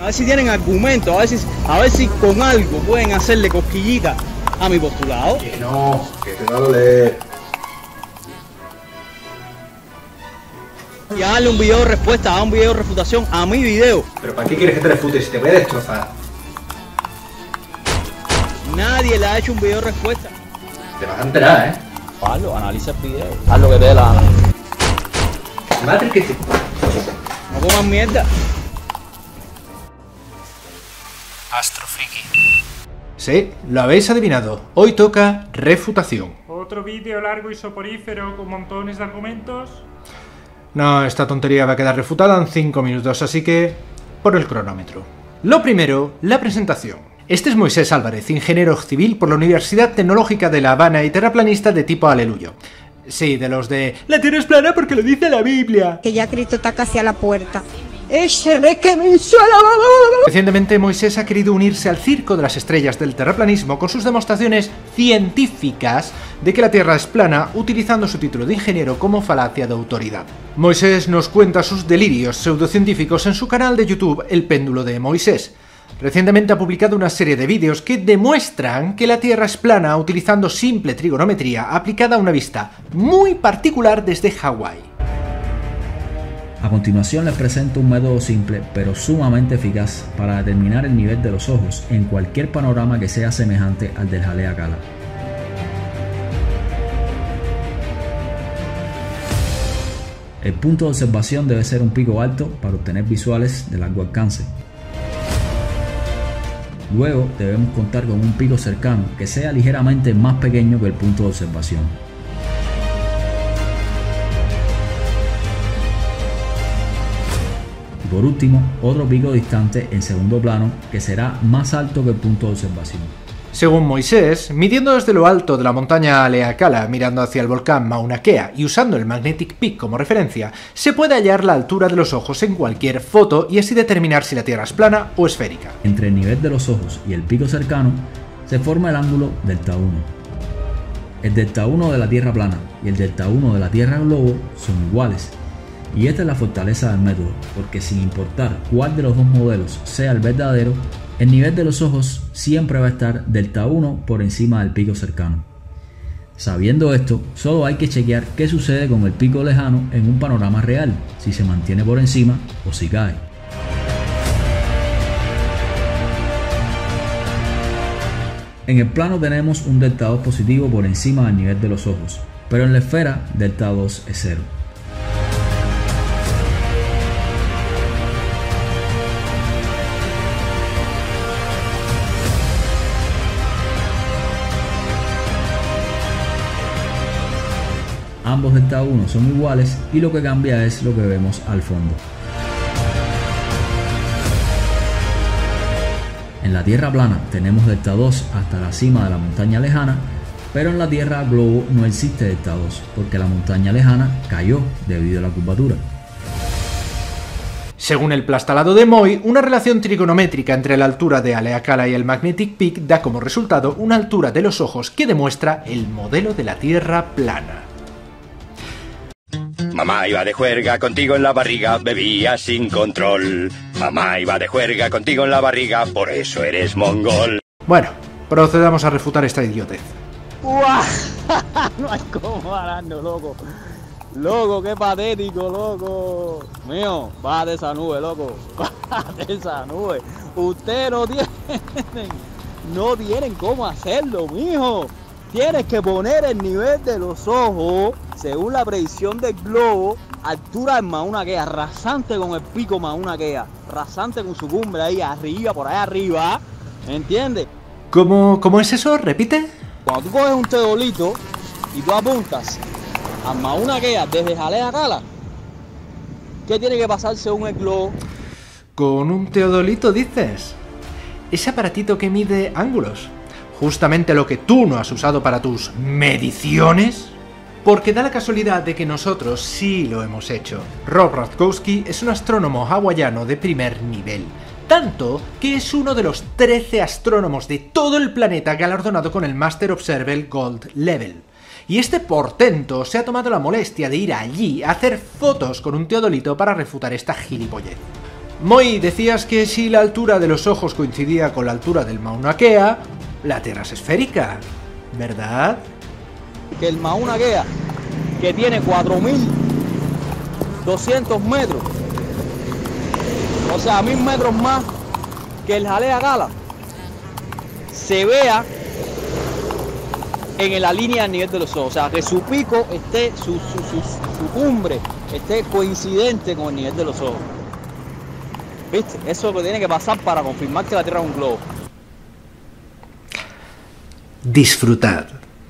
A ver si tienen argumentos, a ver si con algo pueden hacerle cosquillita a mi postulado. Que no, que te va a doler. Y darle un video de respuesta, a un video de refutación a mi video. ¿Pero para qué quieres que te refute si te voy a destrozar? Nadie le ha hecho un video de respuesta. Te vas a enterar, ¿eh? Hazlo, analiza el video, haz lo que te dé la gana. Madre que te... No coman mierda. Astrofriki. Sí, lo habéis adivinado. Hoy toca refutación. Otro vídeo largo y soporífero con montones de argumentos. No, esta tontería va a quedar refutada en 5 minutos, así que... por el cronómetro. Lo primero, la presentación. Este es Moisés Álvarez, ingeniero civil por la Universidad Tecnológica de La Habana y terraplanista de tipo aleluyo. Sí, de los de... la Tierra es plana porque lo dice la Biblia. Que ya Cristo está casi a la puerta. Recientemente Moisés ha querido unirse al circo de las estrellas del terraplanismo con sus demostraciones científicas de que la Tierra es plana, utilizando su título de ingeniero como falacia de autoridad. Moisés nos cuenta sus delirios pseudocientíficos en su canal de YouTube El Péndulo de Moisés. Recientemente ha publicado una serie de vídeos que demuestran que la Tierra es plana utilizando simple trigonometría aplicada a una vista muy particular desde Hawái. A continuación les presento un método simple pero sumamente eficaz para determinar el nivel de los ojos en cualquier panorama que sea semejante al del Haleakala. El punto de observación debe ser un pico alto para obtener visuales de largo alcance. Luego debemos contar con un pico cercano que sea ligeramente más pequeño que el punto de observación. Y por último, otro pico distante en segundo plano que será más alto que el punto de observación. Según Moisés, midiendo desde lo alto de la montaña Haleakala, mirando hacia el volcán Mauna Kea y usando el Magnetic Peak como referencia, se puede hallar la altura de los ojos en cualquier foto y así determinar si la Tierra es plana o esférica. Entre el nivel de los ojos y el pico cercano se forma el ángulo delta 1. El delta 1 de la Tierra plana y el delta 1 de la Tierra globo son iguales. Y esta es la fortaleza del método, porque sin importar cuál de los dos modelos sea el verdadero, el nivel de los ojos siempre va a estar delta 1 por encima del pico cercano. Sabiendo esto, solo hay que chequear qué sucede con el pico lejano en un panorama real, si se mantiene por encima o si cae. En el plano tenemos un delta 2 positivo por encima del nivel de los ojos, pero en la esfera delta 2 es 0. Ambos delta 1 son iguales y lo que cambia es lo que vemos al fondo. En la Tierra plana tenemos delta 2 hasta la cima de la montaña lejana, pero en la Tierra globo no existe delta 2 porque la montaña lejana cayó debido a la curvatura. Según el plastalado de Moy, una relación trigonométrica entre la altura de Haleakala y el Magnetic Peak da como resultado una altura de los ojos que demuestra el modelo de la Tierra plana. Mamá iba de juerga contigo en la barriga, bebía sin control. Mamá iba de juerga contigo en la barriga, por eso eres mongol. Bueno, procedamos a refutar esta idiotez. ¡Uah! No hay cómo pararnos, loco. Loco, qué patético, loco. Mío, baja de esa nube, loco. Baja de esa nube. Ustedes no tienen cómo hacerlo, mijo. Tienes que poner el nivel de los ojos, según la predicción del globo, altura del Mauna Kea, rasante con el pico Mauna Kea, rasante con su cumbre ahí arriba, por ahí arriba, ¿entiendes? ¿Cómo es eso? ¿Repite? Cuando tú coges un teodolito y tú apuntas a Mauna Kea desde Haleakala, ¿qué tiene que pasar según el globo? ¿Con un teodolito dices? Ese aparatito que mide ángulos. Justamente lo que tú no has usado para tus mediciones. Porque da la casualidad de que nosotros sí lo hemos hecho. Rob Radkowski es un astrónomo hawaiano de primer nivel. Tanto que es uno de los 13 astrónomos de todo el planeta galardonado con el Master Observer Gold Level. Y este portento se ha tomado la molestia de ir allí a hacer fotos con un teodolito para refutar esta gilipollez. Moi, decías que si la altura de los ojos coincidía con la altura del Mauna Kea, la Tierra es esférica, ¿verdad? Que el Mauna Kea, que tiene 4.200 metros, o sea, 1.000 metros más que el Jalea Gala, se vea en la línea del nivel de los ojos, o sea, que su pico esté, su cumbre esté coincidente con el nivel de los ojos. ¿Viste? Eso es lo que tiene que pasar para confirmar que la Tierra es un globo. Disfrutad.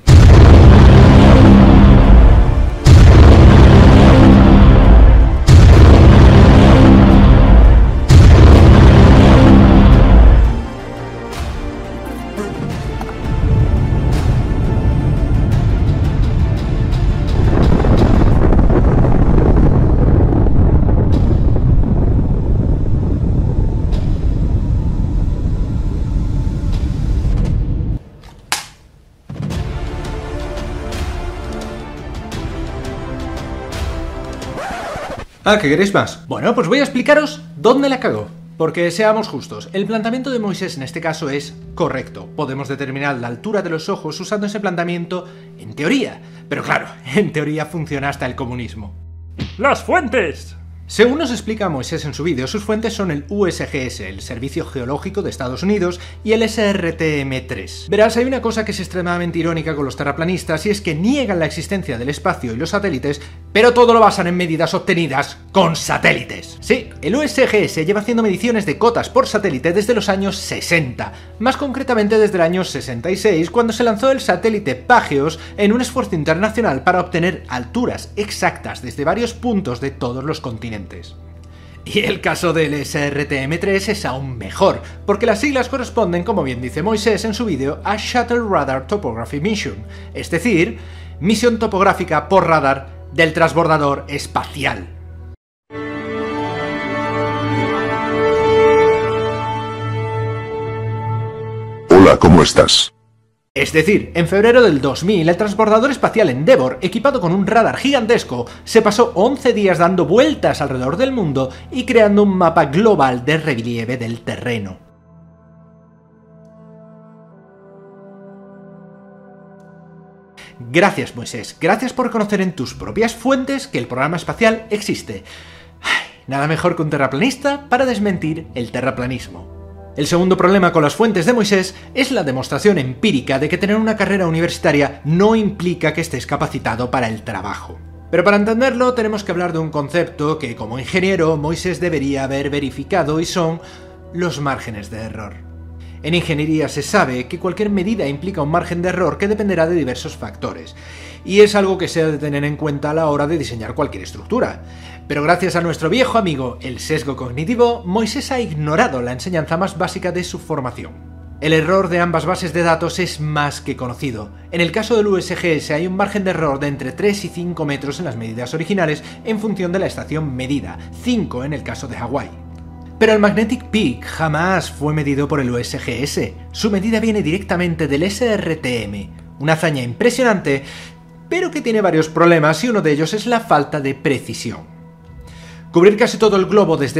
Ah, ¿qué queréis más? Bueno, pues voy a explicaros dónde la cagó. Porque seamos justos, el planteamiento de Moisés en este caso es correcto. Podemos determinar la altura de los ojos usando ese planteamiento en teoría. Pero claro, en teoría funciona hasta el comunismo. ¡Las fuentes! Según nos explica Moisés en su vídeo, sus fuentes son el USGS, el Servicio Geológico de Estados Unidos, y el SRTM3. Verás, hay una cosa que es extremadamente irónica con los terraplanistas, y es que niegan la existencia del espacio y los satélites, pero todo lo basan en medidas obtenidas con satélites. Sí, el USGS lleva haciendo mediciones de cotas por satélite desde los años 60, más concretamente desde el año 66, cuando se lanzó el satélite Pageos en un esfuerzo internacional para obtener alturas exactas desde varios puntos de todos los continentes. Y el caso del SRTM3 es aún mejor, porque las siglas corresponden, como bien dice Moisés en su vídeo, a Shuttle Radar Topography Mission, es decir, misión topográfica por radar del transbordador espacial. Hola, ¿cómo estás? Es decir, en febrero del 2000, el transbordador espacial Endeavour, equipado con un radar gigantesco, se pasó 11 días dando vueltas alrededor del mundo y creando un mapa global de relieve del terreno. Gracias, Moisés, gracias por conocer en tus propias fuentes que el programa espacial existe. Ay, nada mejor que un terraplanista para desmentir el terraplanismo. El segundo problema con las fuentes de Moisés es la demostración empírica de que tener una carrera universitaria no implica que estés capacitado para el trabajo. Pero para entenderlo tenemos que hablar de un concepto que como ingeniero Moisés debería haber verificado y son los márgenes de error. En ingeniería se sabe que cualquier medida implica un margen de error que dependerá de diversos factores, y es algo que se ha de tener en cuenta a la hora de diseñar cualquier estructura. Pero gracias a nuestro viejo amigo, el sesgo cognitivo, Moisés ha ignorado la enseñanza más básica de su formación. El error de ambas bases de datos es más que conocido. En el caso del USGS hay un margen de error de entre 3 y 5 metros en las medidas originales en función de la estación medida, 5 en el caso de Hawái. Pero el Magnetic Peak jamás fue medido por el USGS, su medida viene directamente del SRTM, una hazaña impresionante, pero que tiene varios problemas y uno de ellos es la falta de precisión. Cubrir casi todo el globo desde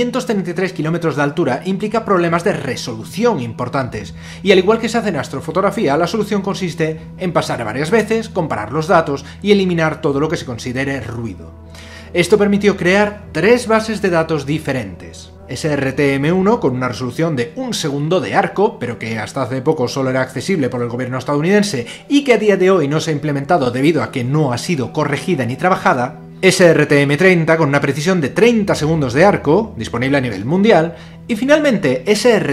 233 kilómetros de altura implica problemas de resolución importantes, y al igual que se hace en astrofotografía, la solución consiste en pasar varias veces, comparar los datos y eliminar todo lo que se considere ruido. Esto permitió crear 3 bases de datos diferentes. SRTM1 con una resolución de 1 segundo de arco, pero que hasta hace poco solo era accesible por el gobierno estadounidense y que a día de hoy no se ha implementado debido a que no ha sido corregida ni trabajada. SRTM30 con una precisión de 30 segundos de arco, disponible a nivel mundial, y finalmente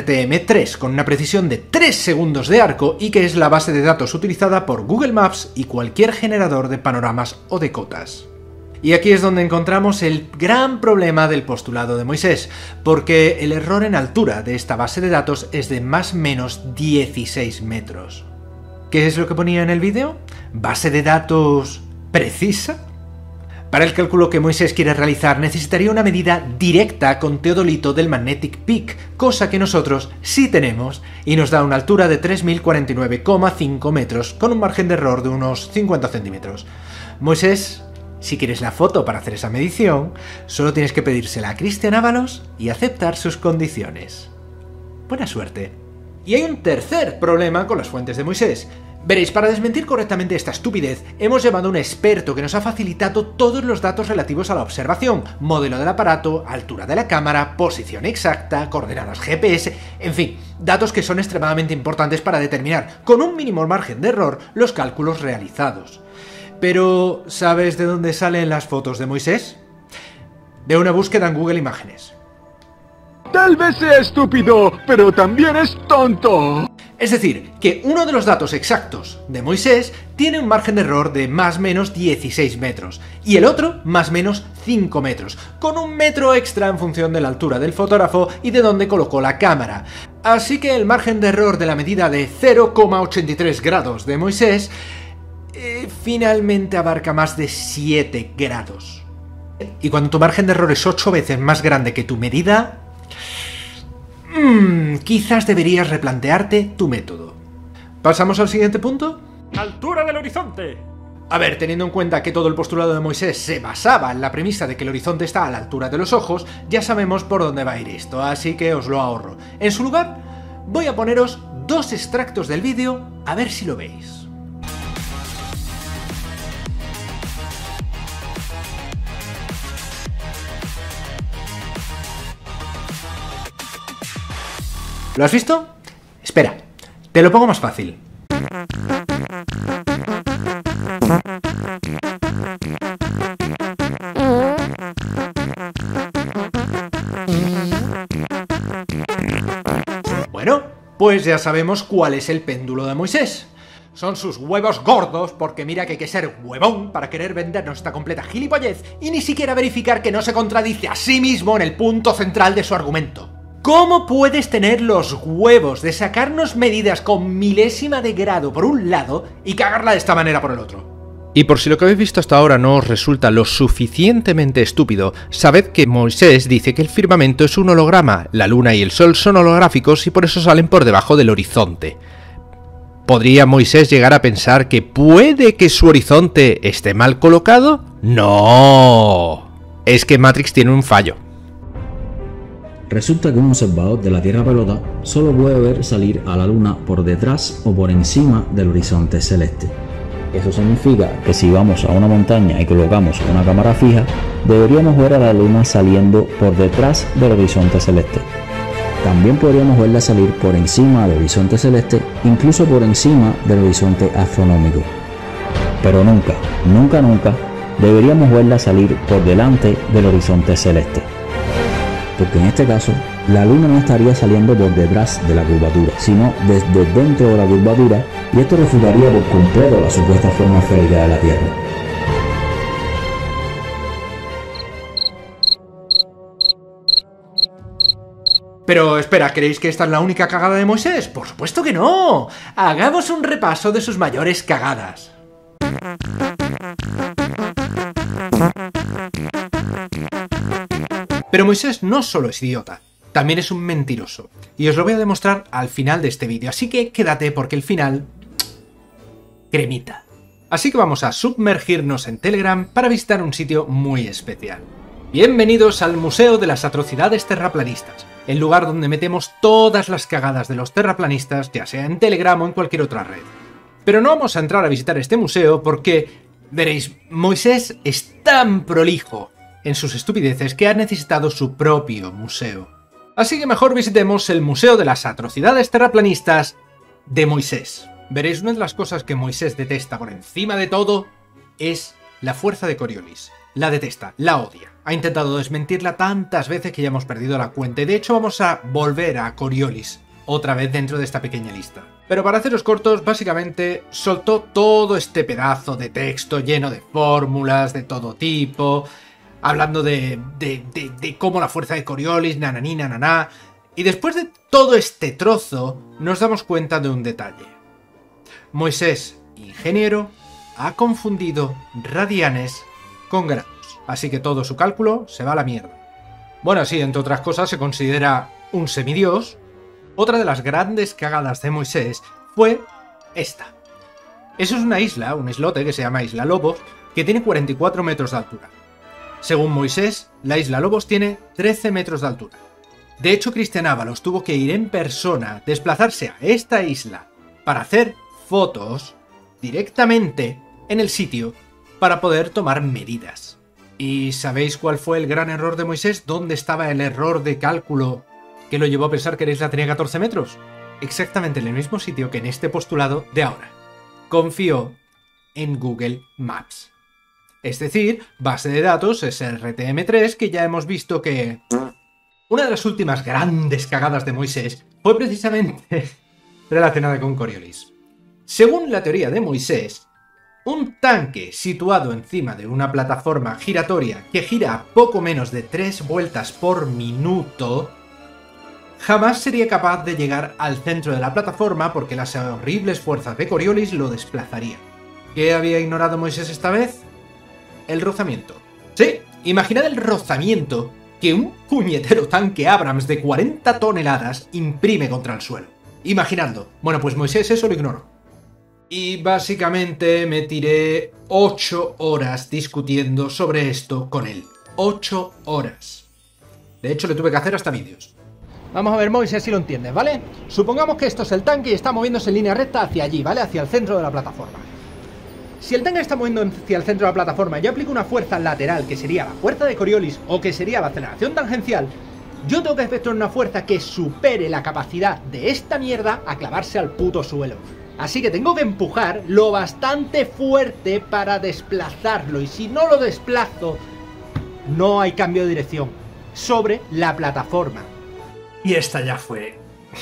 SRTM3 con una precisión de 3 segundos de arco y que es la base de datos utilizada por Google Maps y cualquier generador de panoramas o de cotas. Y aquí es donde encontramos el gran problema del postulado de Moisés, porque el error en altura de esta base de datos es de más o menos 16 metros. ¿Qué es lo que ponía en el vídeo? ¿Base de datos precisa? Para el cálculo que Moisés quiere realizar necesitaría una medida directa con teodolito del Magnetic Peak, cosa que nosotros sí tenemos, y nos da una altura de 3049,5 metros con un margen de error de unos 50 centímetros. Moisés Si quieres la foto para hacer esa medición, solo tienes que pedírsela a Cristian Ábalos y aceptar sus condiciones. Buena suerte. Y hay un tercer problema con las fuentes de Moisés. Veréis, para desmentir correctamente esta estupidez, hemos llamado a un experto que nos ha facilitado todos los datos relativos a la observación, modelo del aparato, altura de la cámara, posición exacta, coordenadas GPS, en fin, datos que son extremadamente importantes para determinar, con un mínimo margen de error, los cálculos realizados. Pero, ¿sabes de dónde salen las fotos de Moisés? De una búsqueda en Google Imágenes. Tal vez sea estúpido, pero también es tonto. Es decir, que uno de los datos exactos de Moisés tiene un margen de error de más o menos 16 metros y el otro más o menos 5 metros, con un metro extra en función de la altura del fotógrafo y de dónde colocó la cámara. Así que el margen de error de la medida de 0,83 grados de Moisés finalmente abarca más de 7 grados. Y cuando tu margen de error es 8 veces más grande que tu medida, quizás deberías replantearte tu método. ¿Pasamos al siguiente punto? ¡Altura del horizonte! A ver, teniendo en cuenta que todo el postulado de Moisés se basaba en la premisa de que el horizonte está a la altura de los ojos, ya sabemos por dónde va a ir esto, así que os lo ahorro. En su lugar, voy a poneros 2 extractos del vídeo, a ver si lo veis. ¿Lo has visto? Espera, te lo pongo más fácil. Bueno, pues ya sabemos cuál es el péndulo de Moisés. Son sus huevos gordos, porque mira que hay que ser huevón para querer vendernos esta completa gilipollez y ni siquiera verificar que no se contradice a sí mismo en el punto central de su argumento. ¿Cómo puedes tener los huevos de sacarnos medidas con milésima de grado por un lado y cagarla de esta manera por el otro? Y por si lo que habéis visto hasta ahora no os resulta lo suficientemente estúpido, sabed que Moisés dice que el firmamento es un holograma, la luna y el sol son holográficos y por eso salen por debajo del horizonte. ¿Podría Moisés llegar a pensar que puede que su horizonte esté mal colocado? ¡No! Es que Matrix tiene un fallo. Resulta que un observador de la Tierra pelota solo puede ver salir a la Luna por detrás o por encima del horizonte celeste. Eso significa que si vamos a una montaña y colocamos una cámara fija, deberíamos ver a la Luna saliendo por detrás del horizonte celeste. También podríamos verla salir por encima del horizonte celeste, incluso por encima del horizonte astronómico. Pero nunca, nunca, nunca deberíamos verla salir por delante del horizonte celeste. Porque en este caso, la Luna no estaría saliendo por detrás de la curvatura, sino desde dentro de la curvatura, y esto refutaría por completo la supuesta forma esférica de la Tierra. Pero espera, ¿creéis que esta es la única cagada de Moisés? ¡Por supuesto que no! Hagamos un repaso de sus mayores cagadas. Pero Moisés no solo es idiota, también es un mentiroso. Y os lo voy a demostrar al final de este vídeo, así que quédate porque el final... cremita. Así que vamos a sumergirnos en Telegram para visitar un sitio muy especial. Bienvenidos al Museo de las Atrocidades Terraplanistas, el lugar donde metemos todas las cagadas de los terraplanistas, ya sea en Telegram o en cualquier otra red. Pero no vamos a entrar a visitar este museo porque, veréis, Moisés es tan prolijo en sus estupideces que ha necesitado su propio museo. Así que mejor visitemos el Museo de las Atrocidades Terraplanistas de Moisés. Veréis, una de las cosas que Moisés detesta por encima de todo es la fuerza de Coriolis. La detesta, la odia. Ha intentado desmentirla tantas veces que ya hemos perdido la cuenta y de hecho vamos a volver a Coriolis otra vez dentro de esta pequeña lista. Pero para haceros cortos, básicamente soltó todo este pedazo de texto lleno de fórmulas de todo tipo, hablando de cómo la fuerza de Coriolis, nananí, nananá, y después de todo este trozo nos damos cuenta de un detalle. Moisés, ingeniero, ha confundido radianes con grados, así que todo su cálculo se va a la mierda. Bueno, sí, entre otras cosas se considera un semidios. Otra de las grandes cagadas de Moisés fue esta. Eso es una isla, un islote que se llama Isla Lobos, que tiene 44 metros de altura. Según Moisés, la isla Lobos tiene 13 metros de altura. De hecho, Cristian Ábalos tuvo que ir en persona, desplazarse a esta isla para hacer fotos directamente en el sitio para poder tomar medidas. ¿Y sabéis cuál fue el gran error de Moisés? ¿Dónde estaba el error de cálculo que lo llevó a pensar que la isla tenía 14 metros? Exactamente en el mismo sitio que en este postulado de ahora. Confió en Google Maps. Es decir, base de datos SRTM3, que ya hemos visto que... Una de las últimas grandes cagadas de Moisés fue precisamente relacionada con Coriolis. Según la teoría de Moisés, un tanque situado encima de una plataforma giratoria que gira a poco menos de 3 vueltas por minuto jamás sería capaz de llegar al centro de la plataforma porque las horribles fuerzas de Coriolis lo desplazarían. ¿Qué había ignorado Moisés esta vez? El rozamiento. Sí, imaginad el rozamiento que un puñetero tanque Abrams de 40 toneladas imprime contra el suelo. Imaginadlo. Bueno, pues Moisés eso lo ignoró. Y básicamente me tiré 8 horas discutiendo sobre esto con él. 8 horas. De hecho, le tuve que hacer hasta vídeos. Vamos a ver, Moisés, si lo entiendes, ¿vale? Supongamos que esto es el tanque y está moviéndose en línea recta hacia allí, ¿vale? Hacia el centro de la plataforma. Si el tanque está moviendo hacia el centro de la plataforma y yo aplico una fuerza lateral, que sería la fuerza de Coriolis o que sería la aceleración tangencial, yo tengo que efectuar una fuerza que supere la capacidad de esta mierda a clavarse al puto suelo. Así que tengo que empujar lo bastante fuerte para desplazarlo. Y si no lo desplazo, no hay cambio de dirección sobre la plataforma. Y esta ya fue...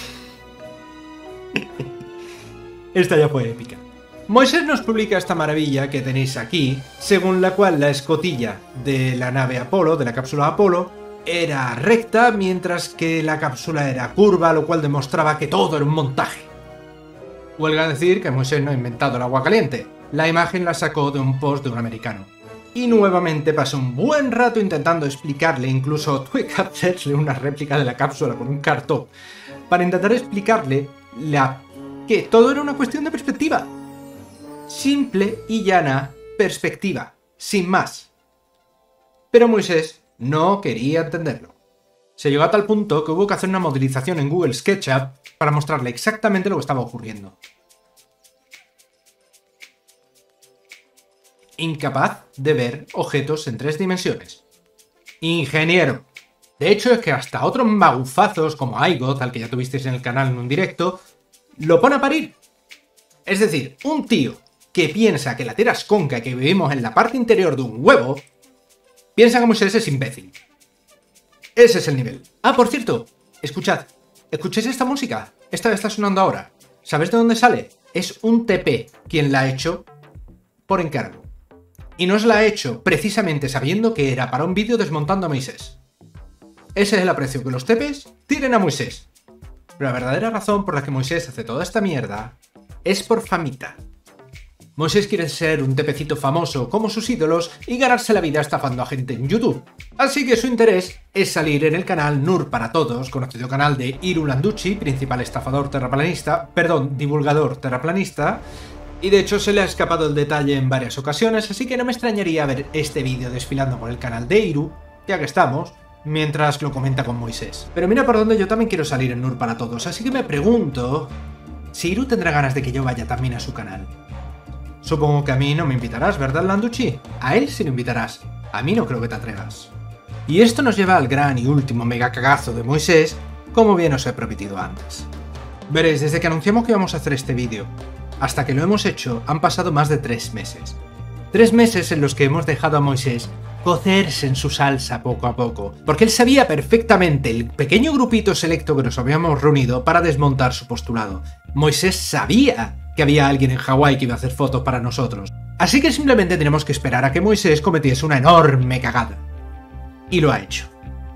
esta ya fue épica. Moisés nos publica esta maravilla que tenéis aquí, según la cual la escotilla de la nave Apolo, de la cápsula Apolo, era recta, mientras que la cápsula era curva, lo cual demostraba que todo era un montaje. Huelga decir que Moisés no ha inventado el agua caliente. La imagen la sacó de un post de un americano. Y nuevamente pasó un buen rato intentando explicarle, incluso tuve que hacerle una réplica de la cápsula con un cartón, para intentar explicarle que todo era una cuestión de perspectiva. Simple y llana perspectiva, sin más. Pero Moisés no quería entenderlo. Se llegó a tal punto que hubo que hacer una modelización en Google SketchUp para mostrarle exactamente lo que estaba ocurriendo. Incapaz de ver objetos en 3 dimensiones. Ingeniero. De hecho, es que hasta otros magufazos como iGoth, al que ya tuvisteis en el canal en un directo, lo pone a parir. Es decir, un tío que piensa que la Tierra es conca y que vivimos en la parte interior de un huevo, piensa que Moisés es imbécil. Ese es el nivel. Ah, por cierto, escuchad. ¿Escucháis esta música? Esta está sonando ahora. ¿Sabéis de dónde sale? Es un TP quien la ha hecho por encargo. Y no os la ha hecho precisamente sabiendo que era para un vídeo desmontando a Moisés. Ese es el aprecio que los TPs tienen a Moisés. Pero la verdadera razón por la que Moisés hace toda esta mierda es por famita. Moisés quiere ser un tepecito famoso como sus ídolos y ganarse la vida estafando a gente en YouTube. Así que su interés es salir en el canal Nur para Todos, conocido canal de Hiru Landucci, principal estafador terraplanista, divulgador terraplanista, y de hecho se le ha escapado el detalle en varias ocasiones, así que no me extrañaría ver este vídeo desfilando por el canal de Hiru, ya que estamos, mientras lo comenta con Moisés. Pero mira por dónde yo también quiero salir en Nur para Todos, así que me pregunto si Hiru tendrá ganas de que yo vaya también a su canal. Supongo que a mí no me invitarás, ¿verdad, Landucci? A él sí lo invitarás. A mí no creo que te atrevas. Y esto nos lleva al gran y último mega cagazo de Moisés, como bien os he prometido antes. Veréis, desde que anunciamos que íbamos a hacer este vídeo, hasta que lo hemos hecho, han pasado más de 3 meses. 3 meses en los que hemos dejado a Moisés cocerse en su salsa poco a poco, porque él sabía perfectamente el pequeño grupito selecto que nos habíamos reunido para desmontar su postulado. Moisés sabía que había alguien en Hawái que iba a hacer fotos para nosotros. Así que simplemente tenemos que esperar a que Moisés cometiese una enorme cagada. Y lo ha hecho.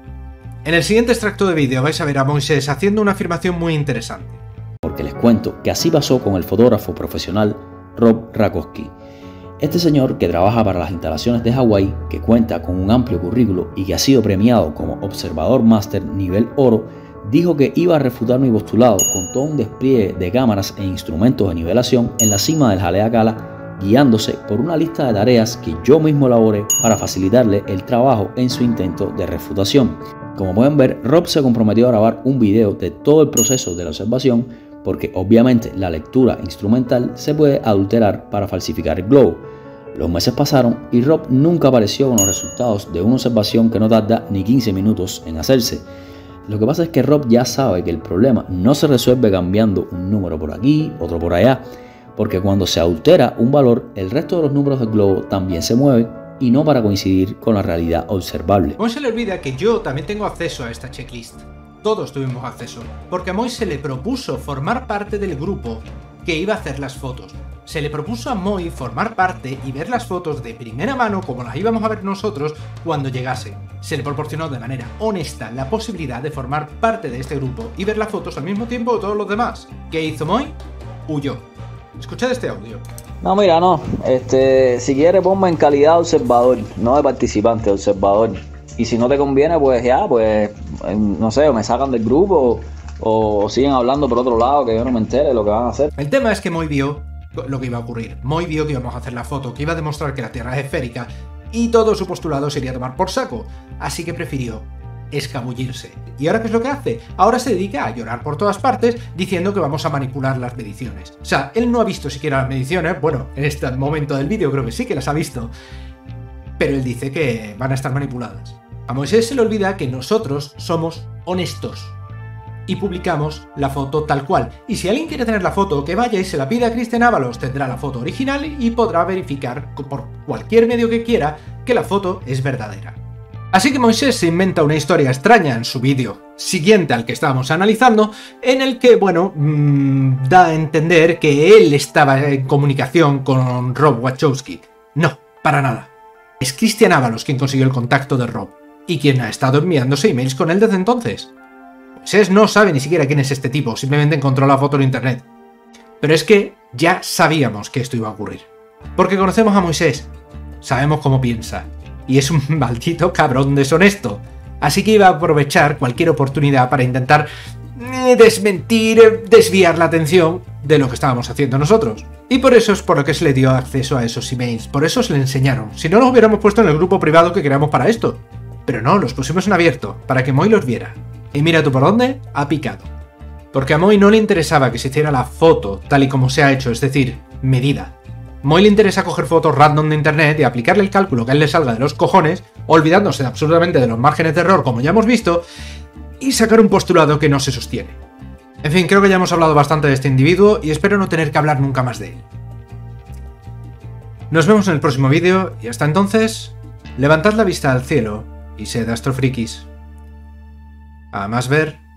En el siguiente extracto de vídeo vais a ver a Moisés haciendo una afirmación muy interesante. Porque les cuento que así pasó con el fotógrafo profesional Rob Rakowski. Este señor, que trabaja para las instalaciones de Hawái, que cuenta con un amplio currículo y que ha sido premiado como observador máster nivel oro, dijo que iba a refutar mi postulado con todo un despliegue de cámaras e instrumentos de nivelación en la cima del Haleakala guiándose por una lista de tareas que yo mismo elaboré para facilitarle el trabajo en su intento de refutación. Como pueden ver, Rob se comprometió a grabar un video de todo el proceso de la observación, porque obviamente la lectura instrumental se puede adulterar para falsificar el globo. Los meses pasaron y Rob nunca apareció con los resultados de una observación que no tarda ni 15 minutos en hacerse. Lo que pasa es que Rob ya sabe que el problema no se resuelve cambiando un número por aquí, otro por allá, porque cuando se adultera un valor, el resto de los números del globo también se mueve, y no para coincidir con la realidad observable. No se le olvida que yo también tengo acceso a esta checklist. Todos tuvimos acceso, porque a Moy se le propuso formar parte del grupo que iba a hacer las fotos. Se le propuso a Moy formar parte y ver las fotos de primera mano como las íbamos a ver nosotros cuando llegase. Se le proporcionó de manera honesta la posibilidad de formar parte de este grupo y ver las fotos al mismo tiempo que todos los demás. ¿Qué hizo Moy? Huyó. Escuchad este audio. No, mira, no. Si quieres ponme en calidad de observador, no de participante, de observador. Y si no te conviene, pues ya, pues, no sé, o me sacan del grupo o siguen hablando por otro lado que yo no me entere de lo que van a hacer. El tema es que Moy vio lo que iba a ocurrir. Moy vio que íbamos a hacer la foto, que iba a demostrar que la Tierra es esférica y todo su postulado se iría a tomar por saco. Así que prefirió escabullirse. ¿Y ahora qué es lo que hace? Ahora se dedica a llorar por todas partes diciendo que vamos a manipular las mediciones. O sea, él no ha visto siquiera las mediciones. Bueno, en este momento del vídeo creo que sí que las ha visto. Pero él dice que van a estar manipuladas. A Moisés se le olvida que nosotros somos honestos y publicamos la foto tal cual. Y si alguien quiere tener la foto, que vaya y se la pida a Cristian Ábalos, tendrá la foto original y podrá verificar por cualquier medio que quiera que la foto es verdadera. Así que Moisés se inventa una historia extraña en su vídeo siguiente al que estábamos analizando, en el que, bueno, da a entender que él estaba en comunicación con Rob Wachowski. No, para nada. Es Cristian Ábalos quien consiguió el contacto de Rob y quien ha estado enviándose emails con él desde entonces. Moisés no sabe ni siquiera quién es este tipo, simplemente encontró la foto en internet. Pero es que ya sabíamos que esto iba a ocurrir. Porque conocemos a Moisés, sabemos cómo piensa, y es un maldito cabrón deshonesto. Así que iba a aprovechar cualquier oportunidad para intentar desmentir, desviar la atención de lo que estábamos haciendo nosotros. Y por eso es por lo que se le dio acceso a esos emails, por eso se le enseñaron. Si no, los hubiéramos puesto en el grupo privado que creamos para esto. Pero no, los pusimos en abierto, para que Moy los viera. Y mira tú por dónde, ha picado. Porque a Moy no le interesaba que se hiciera la foto tal y como se ha hecho, es decir, medida. Moy le interesa coger fotos random de internet y aplicarle el cálculo que a él le salga de los cojones, olvidándose absolutamente de los márgenes de error como ya hemos visto, y sacar un postulado que no se sostiene. En fin, creo que ya hemos hablado bastante de este individuo y espero no tener que hablar nunca más de él. Nos vemos en el próximo vídeo y hasta entonces, levantad la vista al cielo y sed astrofrikis. A más ver.